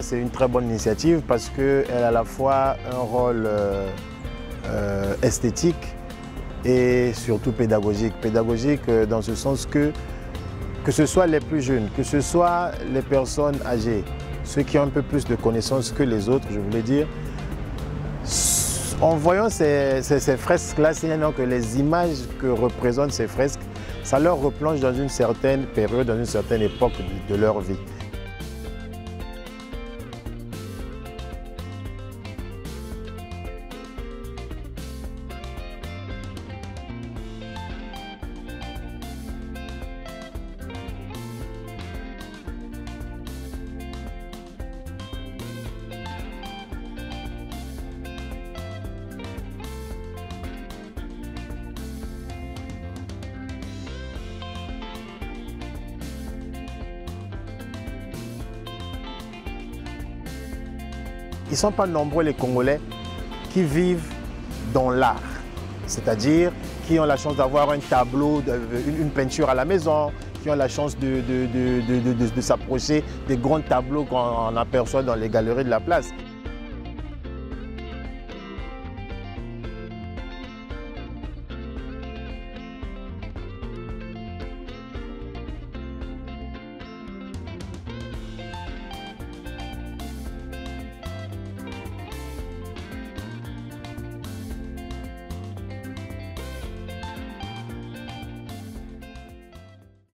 c'est une très bonne initiative parce qu'elle a à la fois un rôle esthétique et surtout pédagogique. Pédagogique dans ce sens que ce soit les plus jeunes, que ce soit les personnes âgées, ceux qui ont un peu plus de connaissances que les autres, je voulais dire, en voyant ces fresques-là, sinon que les images que représentent ces fresques, ça leur replonge dans une certaine période, dans une certaine époque de leur vie. Ils ne sont pas nombreux les Congolais qui vivent dans l'art, c'est-à-dire qui ont la chance d'avoir un tableau, une peinture à la maison, qui ont la chance de s'approcher des grands tableaux qu'on aperçoit dans les galeries de la place.